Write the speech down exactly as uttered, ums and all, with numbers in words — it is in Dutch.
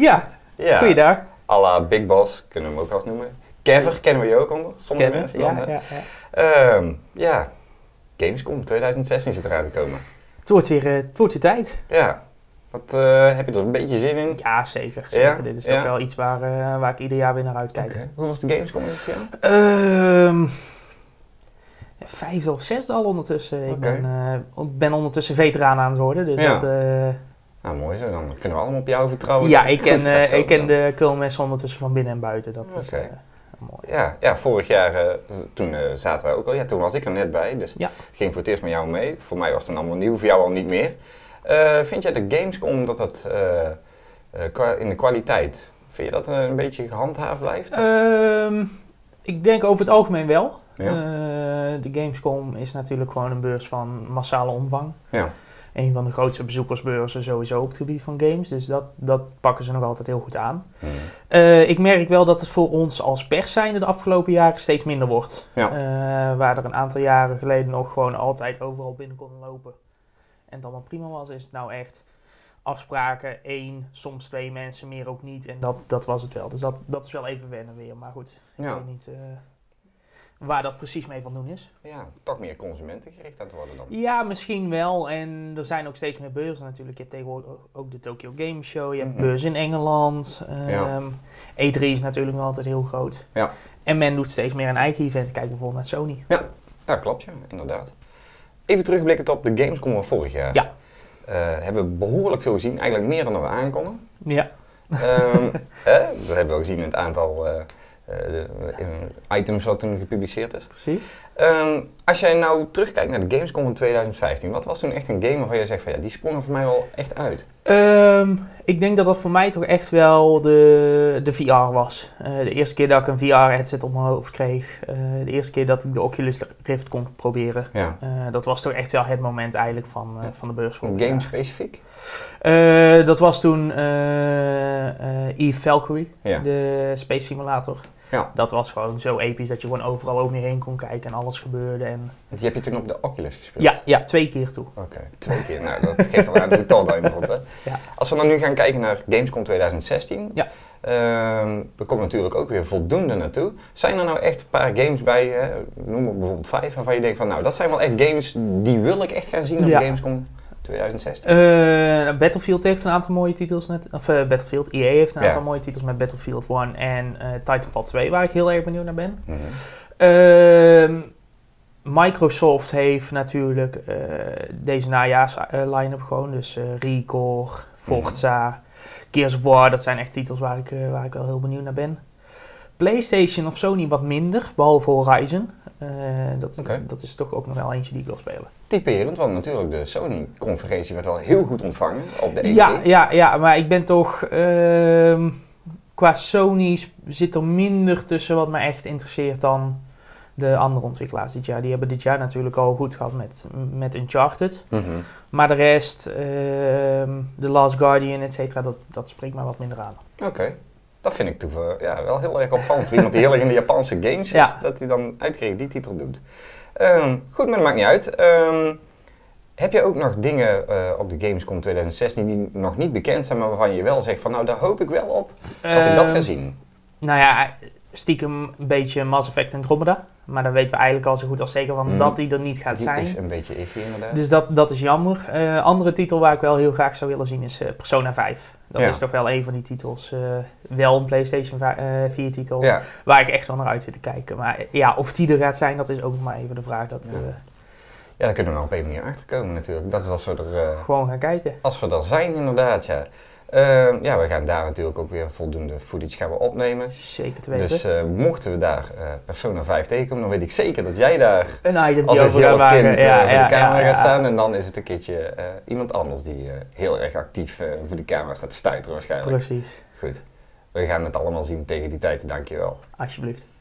Ja, Ja. Goeiedag. À la Big Boss, kunnen we hem ook als noemen. Kever kennen we je ook onder, sommige Kennen, mensen ja, dan. hè? ja, ja. Ehm, ja, Gamescom twintig zestien zit eraan te komen. Het wordt weer, eh, het wordt weer tijd. Ja, wat, uh, heb je er een beetje zin in? Ja, zeker. zeker. Ja? Dit is Ja? toch wel iets waar, uh, waar ik ieder jaar weer naar uitkijk. Okay. Hoe was de Gamescom voor jou? Ehm vijfde of zesde al ondertussen. Ik Okay. ben, uh, ben ondertussen veteraan aan het worden. Dus Ja. dat, uh, Nou, mooi zo. Dan kunnen we allemaal op jou vertrouwen. ja, dat het ik ken, goed gaat uh, ik ken komen de Kulmessen ondertussen van binnen en buiten. Dat is Oké. uh, mooi. Ja, ja, vorig jaar, uh, toen uh, zaten wij ook al. Ja, toen was ik er net bij. Dus Ja. het ging voor het eerst met jou mee. Voor mij was het dan allemaal nieuw, voor jou al niet meer. Uh, vind jij de Gamescom dat dat uh, uh, qua, in de kwaliteit, vind je dat uh, een beetje gehandhaafd blijft? Um, ik denk over het algemeen wel. Ja. Uh, de Gamescom is natuurlijk gewoon een beurs van massale omvang. Ja. Een van de grootste bezoekersbeurzen sowieso op het gebied van games. Dus dat, dat pakken ze nog altijd heel goed aan. Hmm. Uh, ik merk wel dat het voor ons als pers zijnde de afgelopen jaren steeds minder wordt. Ja. Uh, waar er een aantal jaren geleden nog gewoon altijd overal binnen konden lopen. En het allemaal prima was, is het nou echt afspraken, één, soms twee mensen, meer ook niet. En dat, dat was het wel. Dus dat, dat is wel even wennen weer. Maar goed, ik Ja. weet niet uh, waar dat precies mee van doen is. Ja, toch meer consumentengericht aan het worden dan. Ja, misschien wel. En er zijn ook steeds meer beurzen natuurlijk. Je hebt tegenwoordig ook de Tokyo Game Show. Je hebt Mm-hmm. beurs in Engeland. Um, Ja. E drie is natuurlijk wel altijd heel groot. Ja. En men doet steeds meer een eigen event. Kijk bijvoorbeeld naar Sony. Ja, klopt ja, inderdaad. Even terugblikkend op de Gamescom van vorig jaar. Ja. Uh, hebben we behoorlijk veel gezien, eigenlijk meer dan we aankonden. Ja. Um, eh, dat hebben we ook gezien in het aantal uh, uh, de, in items wat toen gepubliceerd is. Precies. Um, als jij nou terugkijkt naar de Gamescom van twintig vijftien, wat was toen echt een game waarvan je zegt van ja, die sprong er voor mij wel echt uit? Um, ik denk dat dat voor mij toch echt wel de, de V R was. Uh, de eerste keer dat ik een V R-headset op mijn hoofd kreeg. Uh, de eerste keer dat ik de Oculus Rift kon proberen. Ja. Uh, dat was toch echt wel het moment eigenlijk van, uh, Ja. van de beurs. Een game specifiek? Uh, dat was toen uh, uh, Eve Valkyrie, Ja. de Space Simulator. Ja. Dat was gewoon zo episch dat je gewoon overal ook niet heen kon kijken en alles gebeurde. En Die heb je toen op de Oculus gespeeld? ja, ja, twee keer toe. Oké, okay, twee keer. Nou, dat geeft al aan hoe het al duim wordt, hè? Ja. Als we dan nu gaan kijken naar Gamescom twintig zestien, Ja. Um, er komt natuurlijk ook weer voldoende naartoe. Zijn er nou echt een paar games bij, hè, noem maar bijvoorbeeld vijf, waarvan je denkt van nou, dat zijn wel echt games die wil ik echt gaan zien op Ja. Gamescom twintig zestien? Uh, Battlefield heeft een aantal mooie titels, net, of uh, Battlefield, E A heeft een Ja. aantal mooie titels met Battlefield één en uh, Titanfall twee, waar ik heel erg benieuwd naar ben. Mm-hmm. Uh, Microsoft heeft natuurlijk uh, deze najaars uh, line-up gewoon, dus uh, Recore, Forza, mm-hmm. Gears of War, dat zijn echt titels waar ik, uh, waar ik wel heel benieuwd naar ben. PlayStation of Sony wat minder, behalve Horizon. Uh, dat, okay. dat is toch ook nog wel eentje die ik wil spelen. Typerend, want natuurlijk de Sony-conferentie werd wel heel goed ontvangen op de E drie. Ja, ja, ja, maar ik ben toch... Uh, qua Sony zit er minder tussen wat me echt interesseert dan de andere ontwikkelaars dit jaar. Die hebben dit jaar natuurlijk al goed gehad met, met Uncharted. Mm-hmm. Maar de rest, uh, The Last Guardian, et cetera, dat, dat spreekt mij wat minder aan. Oké. Okay. Dat vind ik toevallig ja, wel heel erg opvallend. Voor iemand die heel erg in de Japanse games zit, Ja. dat hij dan uitgerekend die titel doet. Um, goed, maar dat maakt niet uit. Um, heb je ook nog dingen uh, op de Gamescom twintig zestien die nog niet bekend zijn, maar waarvan je wel zegt van nou, daar hoop ik wel op dat uh, ik dat ga zien? Nou ja, stiekem een beetje Mass Effect Andromeda. Maar dan weten we eigenlijk al zo goed als zeker van mm. dat die er niet gaat die zijn. Die is een beetje iffy inderdaad. Dus dat, dat is jammer. Uh, andere titel waar ik wel heel graag zou willen zien is uh, Persona vijf. Dat ja. is toch wel een van die titels, uh, wel een PlayStation vier titel, ja. waar ik echt wel naar uit zit te kijken. Maar ja, of die er gaat zijn, dat is ook maar even de vraag. Dat ja. we, ja, daar kunnen we op een manier achterkomen natuurlijk. Dat is als we er... Uh, gewoon gaan kijken. Als we er zijn inderdaad, ja. Uh, ja, we gaan daar natuurlijk ook weer voldoende footage gaan we opnemen. Zeker te weten. Dus uh, mochten we daar uh, Persona vijf tegenkomen, dan weet ik zeker dat jij daar een item als een heel kind uh, ja, voor ja, de camera ja, ja, gaat staan. ja. En dan is het een keertje uh, iemand anders die uh, heel erg actief uh, voor de camera staat te stuiteren waarschijnlijk. Precies. Goed. We gaan het allemaal zien tegen die tijd, dankjewel. Alsjeblieft.